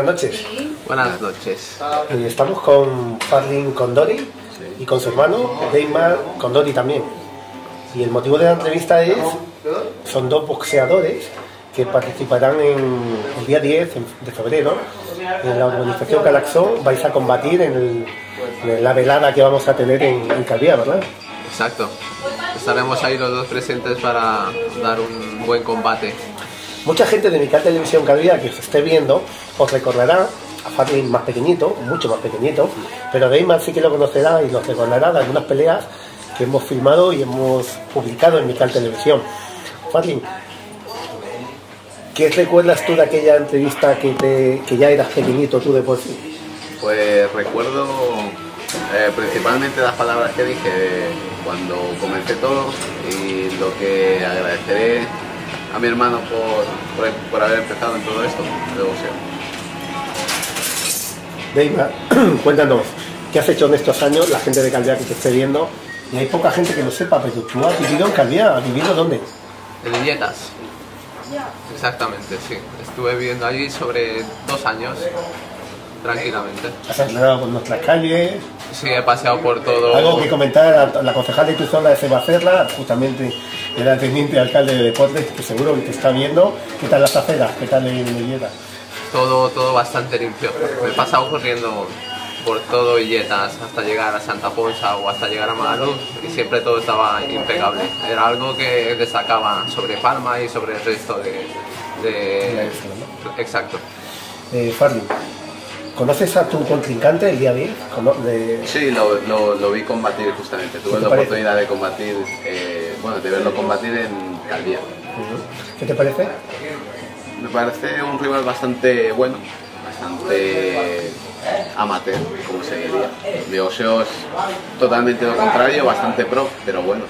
noches. Buenas noches. Estamos con Farlin Condori y con su hermano Deimar Condori también. Y el motivo de la entrevista son dos boxeadores que participarán el día 10 de febrero en la organización Galaxón. Vais a combatir en la velada que vamos a tener en Calviá, ¿verdad? Exacto. Estaremos ahí los dos presentes para dar un buen combate. Mucha gente de Mical Televisión Calviá que os esté viendo os recordará a Farlin más pequeñito, mucho más pequeñito, pero Deimar sí que lo conocerá y los recordará de algunas peleas que hemos filmado y hemos publicado en Mical Televisión. Farlin, ¿qué recuerdas tú de aquella entrevista que ya eras pequeñito tú de por sí? Pues recuerdo principalmente las palabras que dije cuando comencé todo y lo que agradeceré a mi hermano por haber empezado en todo esto de boxeo. Deimar, cuéntanos, ¿qué has hecho en estos años? La gente de Calviá que te esté viendo, y hay poca gente que lo sepa, pero tú has vivido en Calviá. ¿Has vivido dónde? En Illetas. Exactamente, sí. Estuve viviendo allí sobre 2 años, tranquilamente. ¿Has entrenado por nuestras calles? Sí, he paseado por todo. Algo que comentar a la concejal de tu zona de Cebacerla, justamente era el teniente alcalde de Deportes, que seguro que te está viendo. ¿Qué tal las aceras? ¿Qué tal en Illetas? Todo bastante limpio. Me he pasado corriendo por todo Illetas hasta llegar a Santa Ponsa o hasta llegar a Magaluf y siempre todo estaba impecable. Era algo que destacaba sobre Palma y sobre el resto de... Exacto. Farlin, ¿conoces a tu contrincante el día 10? Sí, lo vi combatir justamente. Tuve la oportunidad de combatir, de verlo combatir en Calviá. ¿Qué te parece? Me parece un rival bastante bueno, bastante amateur, como se diría. Mi boxeo es totalmente lo contrario, bastante pro, pero bueno.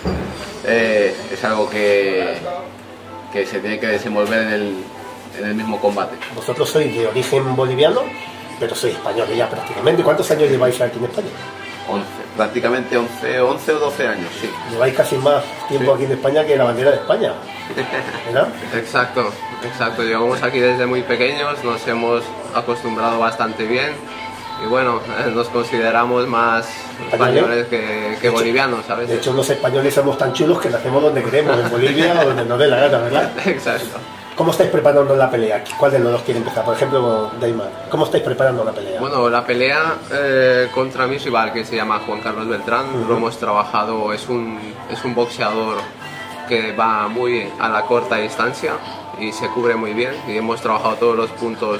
Es algo que se tiene que desenvolver en el mismo combate. Vosotros sois de origen boliviano, pero sois españoles ya prácticamente. ¿Cuántos años lleváis aquí en España? 11, prácticamente 11 o 12 años, sí. Lleváis casi más tiempo aquí en España que la bandera de España, ¿verdad? Exacto. Llevamos aquí desde muy pequeños, nos hemos acostumbrado bastante bien y bueno, nos consideramos más españoles que bolivianos, ¿sabes? De hecho, los españoles somos tan chulos que nacemos donde queremos, en Bolivia o donde nos dé la gana, ¿verdad? Exacto. ¿Cómo estáis preparando la pelea? ¿Cuál de los dos quiere empezar? Por ejemplo, Deimar, ¿cómo estáis preparando la pelea? Bueno, la pelea contra mi rival, que se llama Juan Carlos Beltrán, lo hemos trabajado, es un boxeador que va muy a la corta distancia y se cubre muy bien y hemos trabajado todos los puntos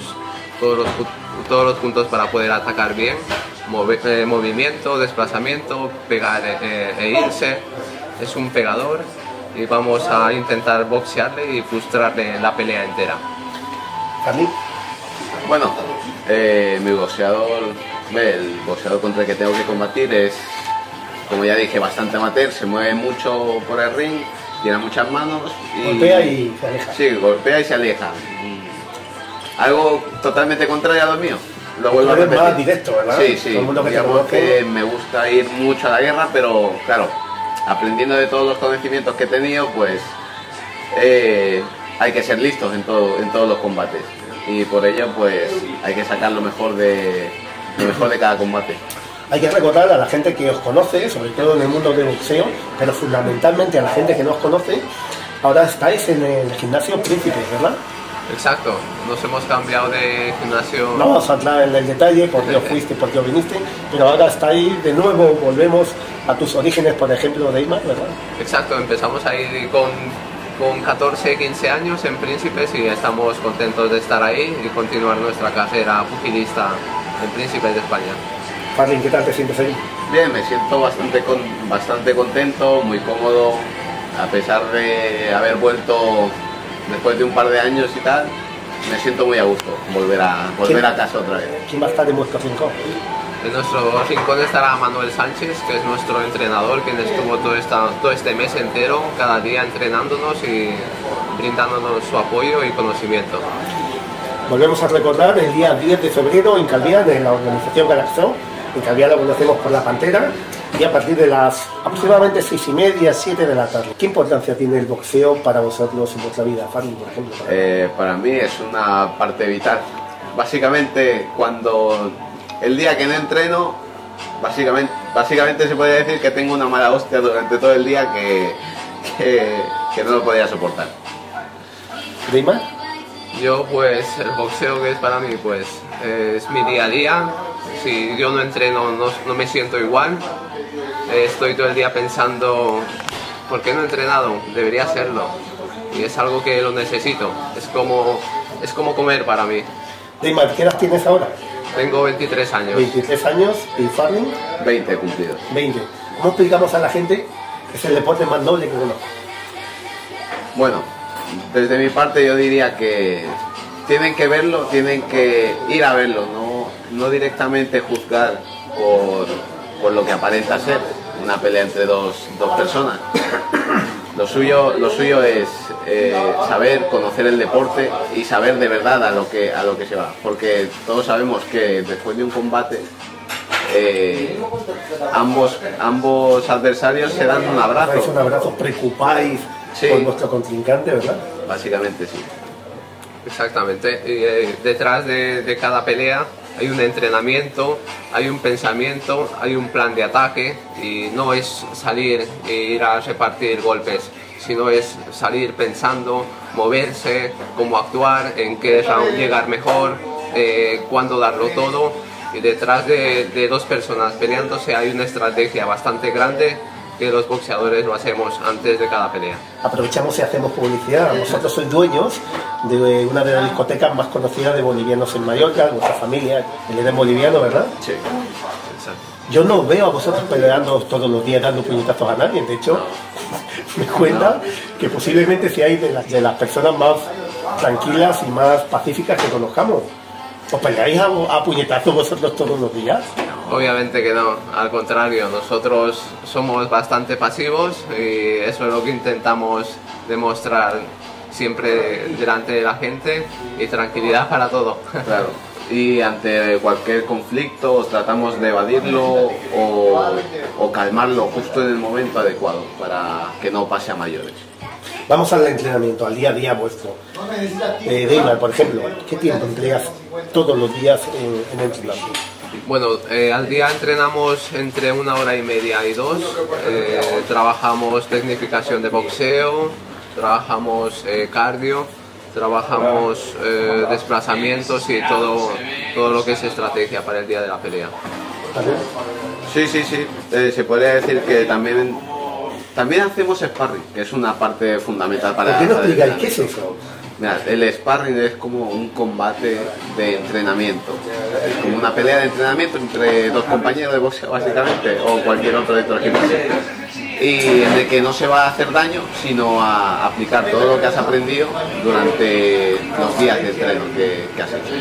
para poder atacar bien, movimiento, desplazamiento, pegar e irse. Es un pegador y vamos a intentar boxearle y frustrarle la pelea entera. ¿Farlin? Bueno, mi boxeador, el boxeador contra el que tengo que combatir es, como ya dije, bastante amateur, se mueve mucho por el ring, tiene muchas manos y... Golpea y se aleja. Sí, golpea y se aleja. Algo totalmente contrario a lo mío. Lo vuelvo a repetir. Más directo, ¿verdad? Sí. Digamos que me gusta ir mucho a la guerra, pero claro, aprendiendo de todos los conocimientos que he tenido, pues hay que ser listos en todos los combates. Y por ello, pues hay que sacar lo mejor de cada combate. Hay que recordar a la gente que os conoce, sobre todo en el mundo del boxeo, pero fundamentalmente a la gente que no os conoce, ahora estáis en el gimnasio Príncipes, ¿verdad? Exacto, nos hemos cambiado de gimnasio. No vamos a entrar en el detalle por qué os fuiste, por qué os viniste, pero ahora estáis de nuevo, volvemos a tus orígenes, por ejemplo, Deimar, ¿verdad? Exacto, empezamos ahí con 14, 15 años en Príncipes y estamos contentos de estar ahí y continuar nuestra carrera pugilista en Príncipes de España. Farlin, ¿qué tal te sientes ahí? Bien, me siento bastante contento, muy cómodo, a pesar de haber vuelto después de un par de años y tal, me siento muy a gusto volver a casa otra vez. ¿Quién va a estar en vuestro rincón? En nuestro rincón estará Manuel Sánchez, que es nuestro entrenador, quien estuvo todo este mes entero, cada día entrenándonos y brindándonos su apoyo y conocimiento. Volvemos a recordar el día 10 de febrero en Calviá, de la organización Galaxón. En Calviá lo conocemos por La Pantera, y a partir de las aproximadamente 6:30, 7 de la tarde. ¿Qué importancia tiene el boxeo para vosotros en vuestra vida, Farlin, por ejemplo? Para mí es una parte vital básicamente cuando el día que no entreno, básicamente se podría decir que tengo una mala hostia durante todo el día que no lo podía soportar. ¿Deimar? Yo pues el boxeo, que es para mí, pues es mi día a día. Si yo no entreno no me siento igual. Estoy todo el día pensando, ¿por qué no he entrenado? Debería hacerlo. Y es algo que lo necesito. Es como comer para mí. Deimar, ¿qué edad tienes ahora? Tengo 23 años. 23 años. ¿Y Farling? 20 cumplidos. 20. ¿Cómo explicamos a la gente que es el deporte más noble que conozco? Bueno, desde mi parte yo diría que tienen que verlo, tienen que ir a verlo, no directamente juzgar por lo que aparenta ser una pelea entre dos personas. Lo suyo es saber, conocer el deporte y saber de verdad a lo que se va, porque todos sabemos que después de un combate ambos adversarios se dan un abrazo. Dais un abrazo, preocupáis por vuestro contrincante, ¿verdad? Básicamente sí. Exactamente. Y, detrás de cada pelea hay un entrenamiento, hay un pensamiento, hay un plan de ataque, y no es salir e ir a repartir golpes, sino es salir pensando, moverse, cómo actuar, en qué round llegar mejor, cuándo darlo todo. Y detrás de dos personas peleándose hay una estrategia bastante grande que los boxeadores lo hacemos antes de cada pelea. Aprovechamos y hacemos publicidad. Vosotros sois dueños de una de las discotecas más conocidas de bolivianos en Mallorca, vuestra familia, el Edén boliviano, ¿verdad? Sí. Exacto. Yo no veo a vosotros peleando todos los días dando puñetazos a nadie. De hecho, me cuenta que posiblemente seáis de las personas más tranquilas y más pacíficas que conozcamos. ¿Os peleáis a puñetazos vosotros todos los días? Obviamente que no, al contrario, nosotros somos bastante pasivos y eso es lo que intentamos demostrar siempre delante de la gente, y tranquilidad para todo. Claro. Y ante cualquier conflicto tratamos de evadirlo o calmarlo justo en el momento adecuado para que no pase a mayores. Vamos al entrenamiento, al día a día vuestro. Deimar, por ejemplo, ¿qué tiempo empleas todos los días en entrenamiento? Bueno, al día entrenamos entre 1 hora y media y 2. Trabajamos tecnificación de boxeo, trabajamos cardio, trabajamos desplazamientos y todo lo que es estrategia para el día de la pelea. Sí. Se podría decir que también hacemos sparring, que es una parte fundamental para... ¿Por qué no explicáis qué es eso? Mira, el sparring es como un combate de entrenamiento, es como una pelea de entrenamiento entre dos compañeros de boxeo básicamente, o cualquier otro de otro equipo, y en el que no se va a hacer daño, sino a aplicar todo lo que has aprendido durante los días de entreno que has hecho.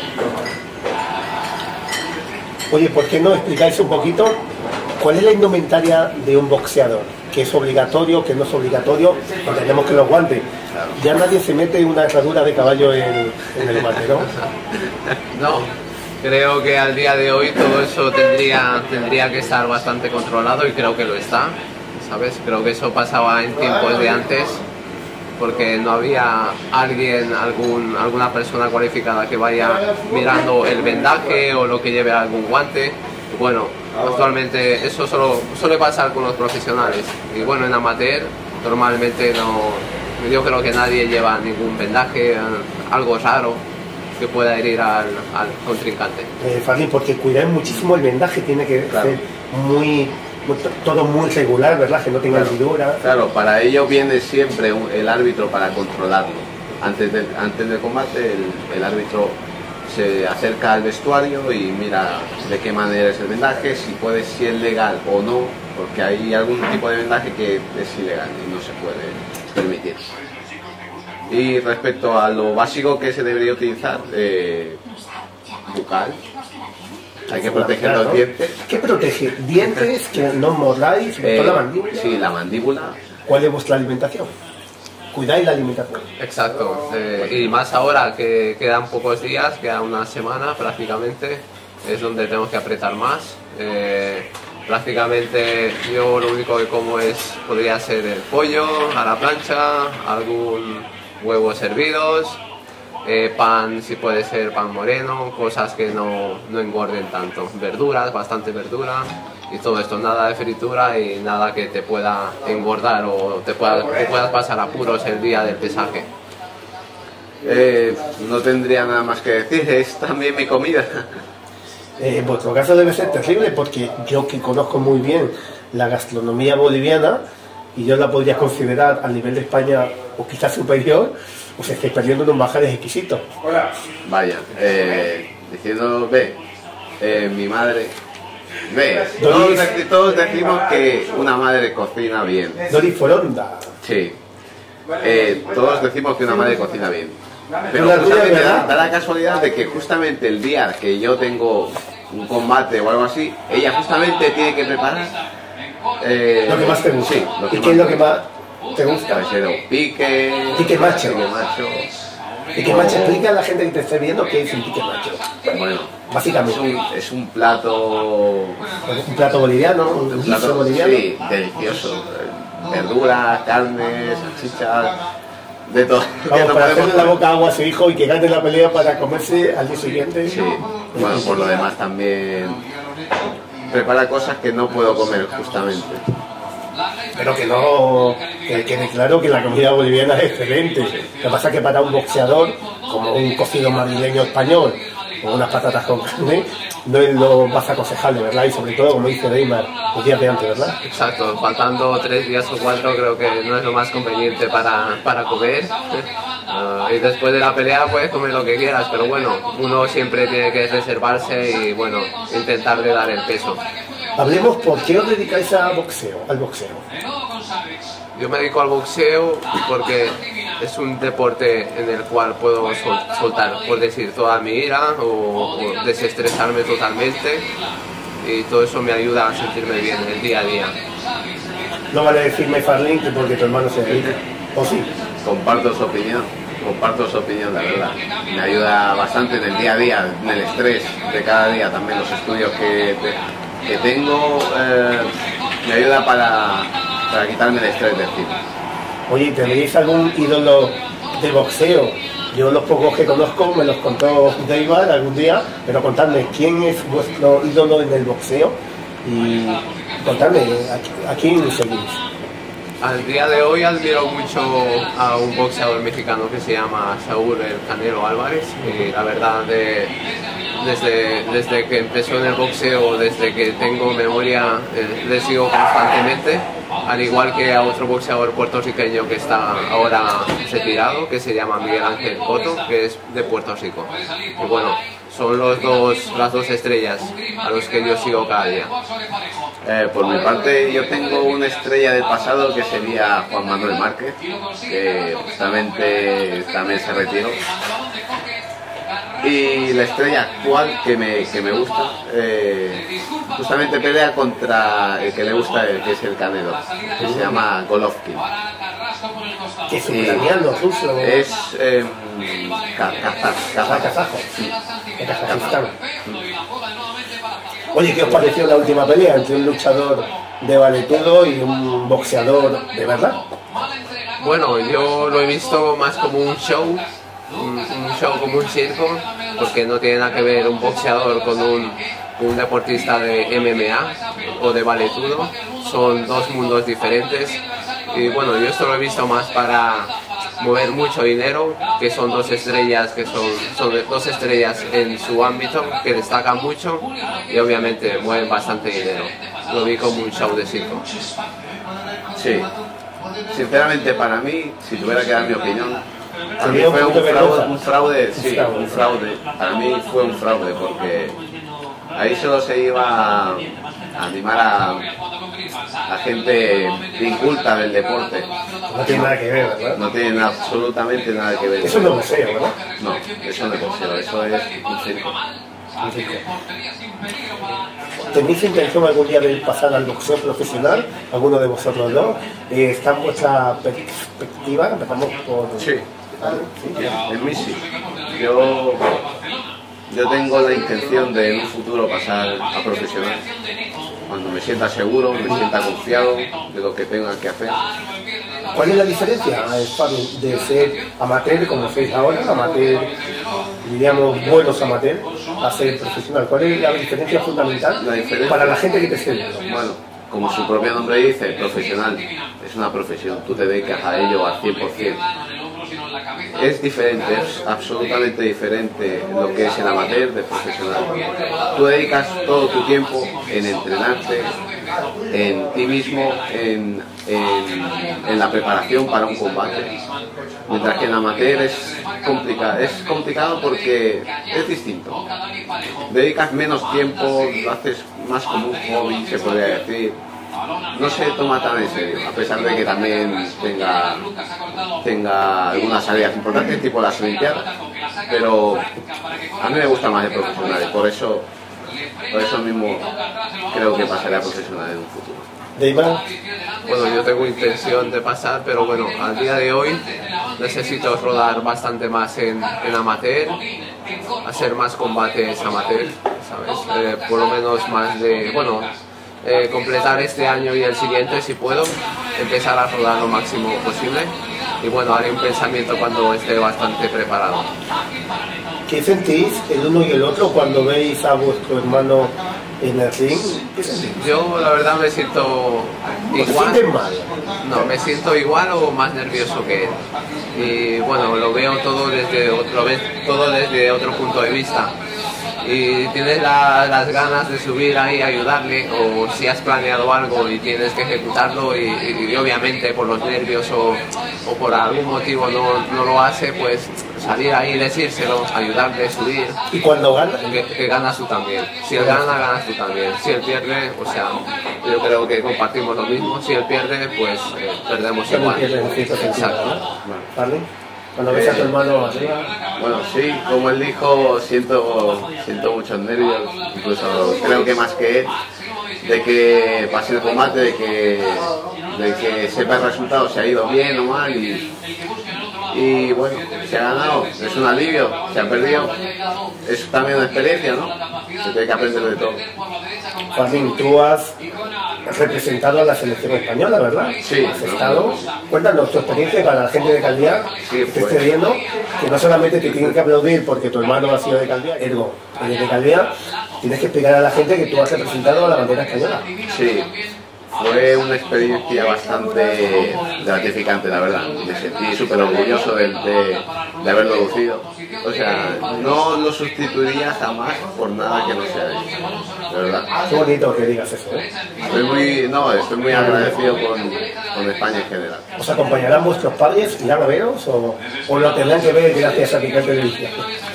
Oye, ¿por qué no explicáis un poquito cuál es la indumentaria de un boxeador? ¿Qué es obligatorio, qué no es obligatorio? Entendemos que los guantes. Claro. Ya nadie se mete una herradura de caballo en el guante, ¿no? No, creo que al día de hoy todo eso tendría que estar bastante controlado, y creo que lo está, ¿sabes? Creo que eso pasaba en tiempos de antes, porque no había alguna persona cualificada que vaya mirando el vendaje o lo que lleve algún guante. Bueno, actualmente eso solo suele pasar con los profesionales, y bueno, en amateur normalmente yo creo que nadie lleva ningún vendaje, algo raro que pueda herir al contrincante. Farling, porque cuidar muchísimo el vendaje, tiene que ser todo muy regular, ¿verdad? Que no tenga hendidura. Claro, para ello viene siempre el árbitro para controlarlo. Antes del combate el árbitro se acerca al vestuario y mira de qué manera es el vendaje, si es legal o no, porque hay algún tipo de vendaje que es ilegal y no se puede permitir. Y respecto a lo básico que se debería utilizar, bucal, hay que proteger los dientes. ¿Qué protege? ¿Dientes? ¿Que no mordáis? ¿La mandíbula? Sí, la mandíbula. ¿Cuál es vuestra alimentación? ¿Cuidáis la alimentación? Exacto, y más ahora que quedan pocos días, queda una semana prácticamente, es donde tenemos que apretar más. Prácticamente yo lo único que como podría ser el pollo a la plancha, algún huevos hervidos, pan, si puede ser pan moreno, cosas que no engorden tanto, verduras, bastante verdura y todo esto, nada de fritura y nada que te pueda engordar o te puedas pasar apuros el día del pesaje. No tendría nada más que decir, es también mi comida. En vuestro caso debe ser terrible porque yo que conozco muy bien la gastronomía boliviana y yo la podría considerar a nivel de España o quizás superior, os estáis perdiendo unos manjares exquisitos. Vaya, diciendo, mi madre, todos decimos que una madre cocina bien. Dori Foronda. Sí, todos decimos que una madre cocina bien. Pero La tuya, justamente ¿verdad? da la casualidad de que justamente el día que yo tengo un combate o algo así, ella justamente tiene que preparar Lo que más te gusta. Sí, ¿Y qué es lo que más te gusta? Cabecero, pique, Pique macho. pique macho. Pique macho, explica a la gente que te esté viendo qué es un pique macho. Bueno, Básicamente. es un plato, Un plato boliviano, un guiso boliviano. sí, delicioso. Verduras, carnes, salchichas, de todo. Vamos, No para podemos- hacerle la boca agua a su hijo y que gane la pelea para comerse al día siguiente. Sí, bueno, por lo demás también prepara cosas que no puedo comer justamente. Pero que no, que quede claro que la comida boliviana es excelente. Lo que pasa es que para un boxeador, como un cocido madrileño español o unas patatas con carne, no es lo más aconsejable, ¿verdad? Y sobre todo, como dice Neymar, los días de antes, ¿verdad? Exacto, faltando 3 días o 4 creo que no es lo más conveniente para comer. Y después de la pelea puedes comer lo que quieras, pero bueno, uno siempre tiene que reservarse y bueno, intentar de dar el peso. Hablemos por qué os dedicáis al boxeo. Yo me dedico al boxeo porque es un deporte en el cual puedo soltar, por decir, toda mi ira o desestresarme totalmente y todo eso me ayuda a sentirme bien el día a día. No vale decirme Farlín que porque tu hermano se dedica. ¿O sí? Comparto su opinión, la verdad. Me ayuda bastante en el día a día, en el estrés de cada día, también los estudios que tengo, me ayuda para quitarme el estrés de encima. Oye, ¿tenéis algún ídolo de boxeo? Yo los pocos que conozco me los contó Neymar algún día, pero contadme, ¿quién es vuestro ídolo en el boxeo? Y contadme, ¿a quién seguís? Al día de hoy admiro mucho a un boxeador mexicano que se llama Saúl El Canelo Álvarez y la verdad desde que empezó en el boxeo, desde que tengo memoria, le sigo constantemente, al igual que a otro boxeador puertorriqueño que está ahora retirado, que se llama Miguel Ángel Cotto, que es de Puerto Rico. Y bueno, son las dos estrellas a los que yo sigo cada día. Por mi parte, yo tengo una estrella del pasado que sería Juan Manuel Márquez, que justamente también se retiró. Y la estrella actual que me gusta, justamente pelea contra el que le gusta, que es el Canelo, que se llama Golovkin. ¿Qué es ucraniano, ruso? Es kazajo. De Kazajistán. Oye, ¿qué os pareció la última pelea entre un luchador de valetudo y un boxeador de verdad? Bueno, yo lo he visto más como un show como un circo, porque no tiene nada que ver un boxeador con un deportista de MMA o de valetudo, son dos mundos diferentes y bueno, yo esto lo he visto más para mover mucho dinero, que son dos estrellas dos estrellas en su ámbito que destacan mucho y obviamente mueven bastante dinero. Lo vi como un show de circo. Sí, sinceramente para mí, si tuviera que dar mi opinión, a mí Sería un fue poquito vergonzoso. un fraude, sí, un fraude. Para mí fue un fraude porque ahí solo se iba a animar a gente inculta del deporte. No tiene nada que ver, ¿verdad? No tienen absolutamente nada que ver. Eso no es boxeo, ¿verdad? No, eso no es boxeo, eso es un circo. Un circo. ¿Tenéis intención algún día de pasar al boxeo profesional? ¿Alguno de vosotros dos? ¿Está en vuestra perspectiva? Empezamos por... Sí. ¿Sí? En mí sí. Yo tengo la intención de en un futuro pasar a profesional. Cuando me sienta seguro, me sienta confiado de lo que tenga que hacer. ¿Cuál es la diferencia, Fabi, de ser amateur, como sois ahora, amateur, diríamos buenos amateur, a ser profesional? ¿Cuál es la diferencia fundamental para la gente que te esté viendo? Bueno, como su propio nombre dice, profesional, es una profesión, tú te dedicas a ello al 100%. Es diferente, es absolutamente diferente lo que es el amateur del profesional. Tú dedicas todo tu tiempo en entrenarte, en ti mismo, en la preparación para un combate. Mientras que el amateur es complicado porque es distinto. Dedicas menos tiempo, lo haces más como un hobby, se podría decir. No se toma tan en serio, a pesar de que también tenga algunas salidas importantes, tipo las Olimpiadas, pero a mí me gusta más el profesional y por eso mismo creo que pasaré a profesional en un futuro. Deimar. Bueno, yo tengo intención de pasar, pero bueno, al día de hoy necesito rodar bastante más en amateur, hacer más combates amateur, ¿sabes? Por lo menos más de, bueno, completar este año y el siguiente si puedo, empezar a rodar lo máximo posible y bueno, haré un pensamiento cuando esté bastante preparado. ¿Qué sentís el uno y el otro cuando veis a vuestro hermano en el ring? ¿Qué sentís? Yo la verdad me siento igual. ¿Te sientes mal? No, me siento igual o más nervioso que él. Y bueno, lo veo todo desde otro punto de vista. Y tienes las ganas de subir ahí a ayudarle, o si has planeado algo y tienes que ejecutarlo y obviamente por los nervios o por algún motivo no lo hace, pues salir ahí y decírselo, ayudarle, subir. ¿Y cuando gana? Que ganas tú también. Si él gana, ganas tú también. Si él pierde, o sea, yo creo que compartimos lo mismo. Si él pierde, pues perdemos igual. Exacto. ¿Vale? Cuando ves a tu hermano arriba. Bueno, sí, como él dijo, siento muchos nervios, incluso creo que más que él, de que pase el combate, de que sepa el resultado, si ha ido bien o mal y bueno, se ha ganado, es un alivio, se ha perdido, es también una experiencia, ¿no? Se tiene que aprender de todo. Joaquín, tú has representado a la selección española, ¿verdad? Sí. Has estado. Cuéntanos tu experiencia para la gente de Calviá, Sí, que te esté viendo, que no solamente te tienen que aplaudir porque tu hermano ha sido de Calviá, ergo, eres de Calviá, tienes que explicar a la gente que tú has representado a la bandera española. Sí, fue una experiencia bastante gratificante, la verdad. Me sentí súper orgulloso de haberlo lucido. O sea, no lo sustituiría jamás por nada que no sea eso, de verdad. Qué bonito que digas eso, ¿eh? Estoy muy agradecido con España en general. ¿Os acompañarán vuestros padres? ¿Irán a veros o lo tendrán que ver gracias a Picar Televisión?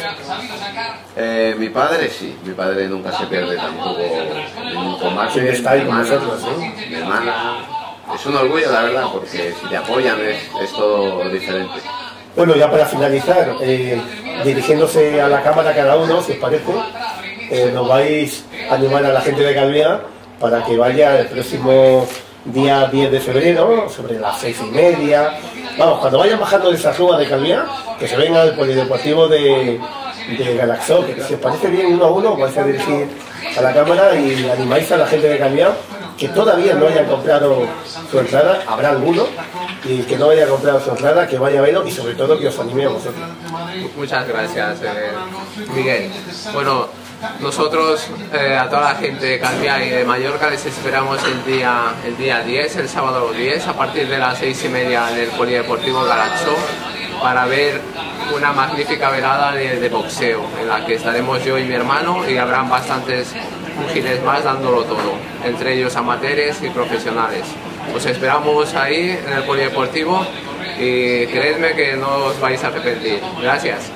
Mi padre sí, mi padre nunca se pierde tampoco ningún combate. Siempre está ahí con nosotros, ¿eh? Mi hermana, es un orgullo la verdad, porque si te apoyan es todo diferente. Bueno, ya para finalizar, dirigiéndose a la cámara cada uno, si os parece, nos vais a animar a la gente de Calviá para que vaya el próximo día 10 de febrero, sobre las 6:30. Vamos, cuando vayan bajando de esa ruba de Calviá, que se venga al polideportivo de Galaxó, que si os parece bien uno a uno, vais a dirigir a la cámara y animáis a la gente de Calviá que todavía no hayan comprado su entrada, habrá alguno, y que no haya comprado su entrada, que vaya a verlo y sobre todo que os anime a vosotros. Muchas gracias, Miguel. Bueno, nosotros a toda la gente de Calviá y de Mallorca les esperamos el día 10, el sábado 10, a partir de las 6:30 en el Polideportivo Galaxó, para ver una magnífica velada de boxeo, en la que estaremos yo y mi hermano y habrán bastantes púgiles más dándolo todo, entre ellos amateurs y profesionales. Os esperamos ahí en el Polideportivo y creedme que no os vais a arrepentir. Gracias.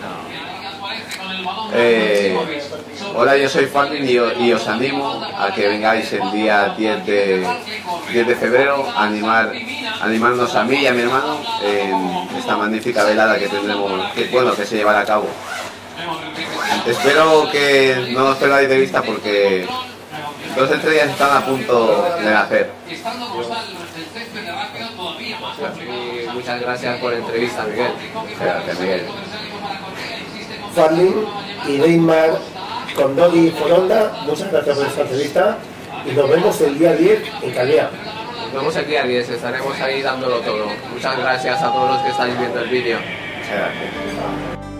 Hola, yo soy Falvin y os animo a que vengáis el día 10 de febrero a animarnos a mí y a mi hermano en esta magnífica velada que tendremos, que se llevará a cabo. Espero que no os perdáis de vista porque 2 estrellas están a punto de nacer. Y muchas gracias por la entrevista, Miguel. Gracias, Miguel. Farlin y Deimar Condori Foronda, muchas gracias por esta entrevista y nos vemos el día 10 en Calviá. vemos el día 10, estaremos ahí dándolo todo. Muchas gracias a todos los que estáis viendo el vídeo. Muchas gracias.